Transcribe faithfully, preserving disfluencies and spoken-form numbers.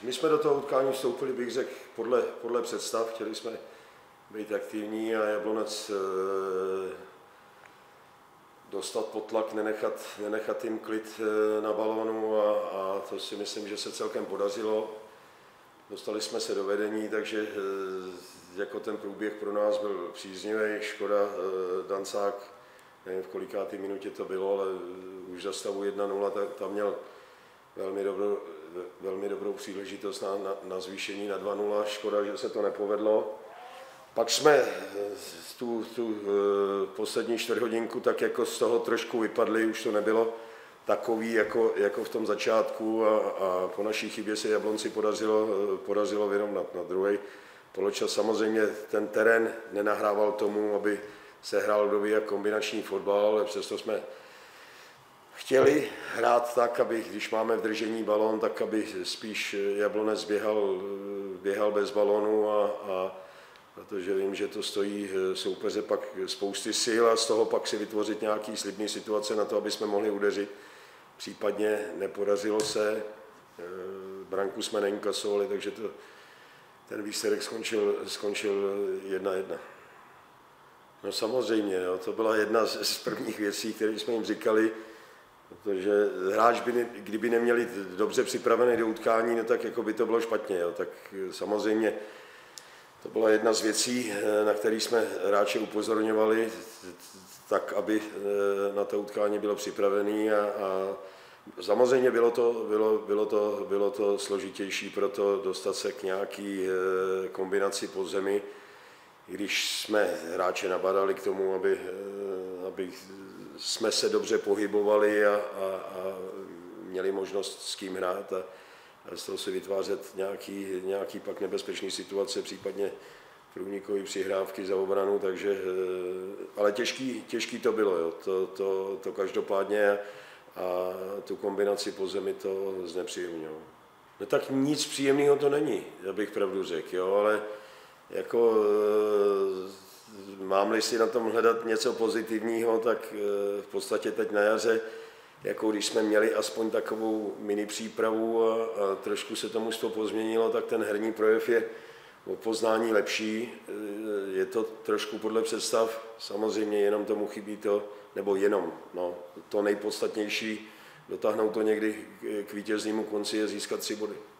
My jsme do toho utkání vstoupili, bych řekl, podle, podle představ. Chtěli jsme být aktivní a Jablonec e, dostat pod tlak, nenechat, nenechat jim klid e, na balónu a, a to si myslím, že se celkem podařilo. Dostali jsme se do vedení, takže e, jako ten průběh pro nás byl příznivý. Škoda, e, Dancák, nevím v kolikátý minutě to bylo, ale už za stavu jedna nula tam měl velmi dobrou, velmi dobrou příležitost na, na, na zvýšení na dva nula. Škoda, že se to nepovedlo. Pak jsme tu, tu poslední čtvrthodinku tak jako z toho trošku vypadli, už to nebylo takový jako, jako v tom začátku a, a po naší chybě se Jablonci podařilo, podařilo vyrovnat na druhý poločas. Samozřejmě ten terén nenahrával tomu, aby se hrál dobý jak kombinační fotbal, ale přesto jsme chtěli hrát tak, aby když máme v držení balón, tak aby spíš Jablonec běhal, běhal bez balónu a, a protože vím, že to stojí soupeře pak spousty sil a z toho pak si vytvořit nějaký slibný situace na to, aby jsme mohli udeřit. Případně nepodařilo se, branku jsme neinkasovali, takže to, ten výsledek skončil, skončil jedna jedna. No samozřejmě, jo, to byla jedna z, z prvních věcí, které jsme jim říkali, protože hráč, by, kdyby neměli dobře připravené do utkání, no tak jako by to bylo špatně. Jo. Tak samozřejmě to byla jedna z věcí, na které jsme hráče upozorňovali, tak aby na to utkání bylo připravený a, a samozřejmě bylo to, bylo, bylo, to, bylo to složitější pro to dostat se k nějaký kombinaci po zemi, i když jsme hráče nabádali k tomu, aby, aby jsme se dobře pohybovali a, a, a měli možnost s kým hrát a, a z toho si vytvářet nějaký, nějaký pak nebezpečný situace, případně průnikové přihrávky za obranu, takže, ale těžký, těžký to bylo, jo. To, to, to každopádně a tu kombinaci po zemi to znepříjemnilo. No tak nic příjemného to není, já bych pravdu řekl, jo, ale jako mám-li si na tom hledat něco pozitivního, tak v podstatě teď na jaře, jako když jsme měli aspoň takovou mini přípravu a, a trošku se to mužstvo pozměnilo, tak ten herní projev je o poznání lepší. Je to trošku podle představ, samozřejmě jenom tomu chybí to, nebo jenom, no, to nejpodstatnější, dotáhnout to někdy k vítěznému konci je získat tři body.